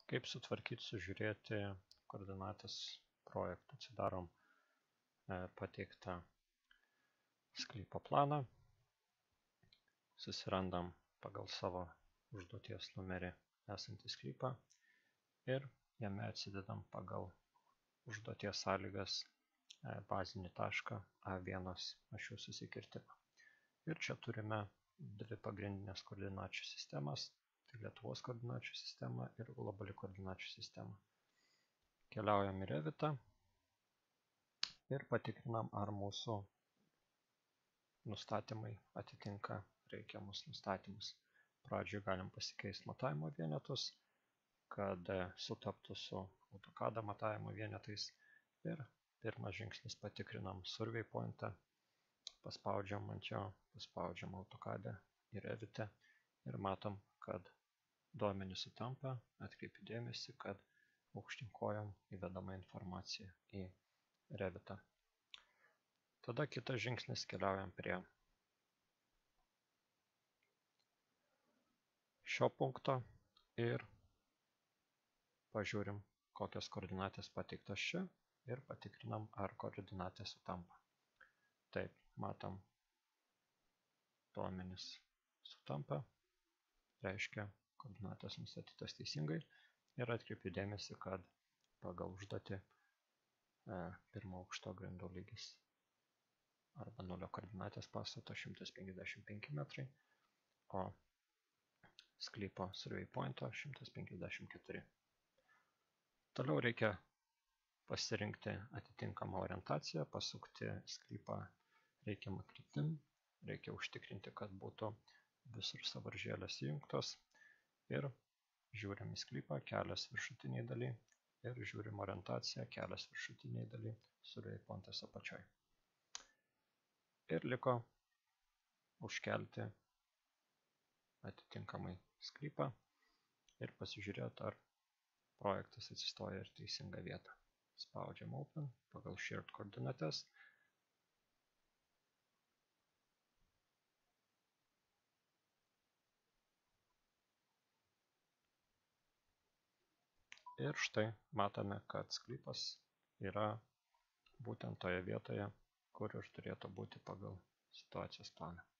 Kaip sutvarkyti, sužiūrėti koordinates projektų. Atsidarom pateiktą sklypo planą, susirandam pagal savo užduoties numerį esantį sklypą ir jame atsidedam pagal užduoties sąlygas bazinį tašką A1 ašių susikirtimą. Ir čia turime dvi pagrindinės koordinačių sistemas. Tai Lietuvos koordinačių sistema ir globali koordinačių sistema. Keliaujam į Revitą ir patikrinam, ar mūsų nustatymai atitinka reikiamus nustatymus. Pradžioje galim pasikeisti matavimo vienetus, kad sutaptų su AutoCAD matavimo vienetais. Ir pirmas žingsnis patikrinam survey pointą, paspaudžiam ant jo, paspaudžiam AutoCAD į Revitę ir matom, kad duomenys sutampa. Atkreipiu dėmesį, kad aukštyn kojom įvedama informacija į Revitą. Tada kitas žingsnis, keliaujam prie šio punkto ir pažiūrim, kokios koordinatės pateiktos čia ir patikrinam, ar koordinatės sutampa. Taip, matom, duomenys sutampa, reiškia, koordinatės nustatytos teisingai ir atkreipiu dėmesį, kad pagal užduotį pirmo aukšto grindų lygis arba nulio koordinatės pastato 155 metrai, o sklypo survey pointo 154. Toliau reikia pasirinkti atitinkamą orientaciją, pasukti sklypą reikiamą kryptim, reikia užtikrinti, kad būtų visur sąvaržėlės įjungtos ir žiūrim į sklypą, kelias viršutiniai daly ir žiūrim orientaciją, kelias viršutiniai daly, survey pointas apačioj. Ir liko užkelti atitinkamai sklypą ir pasižiūrėti, ar projektas atsistoja ir teisingą vietą. Spaudžiam Open pagal Shared koordinates. Ir štai matome, kad sklypas yra būtent toje vietoje, kur ir turėtų būti pagal situacijos planą.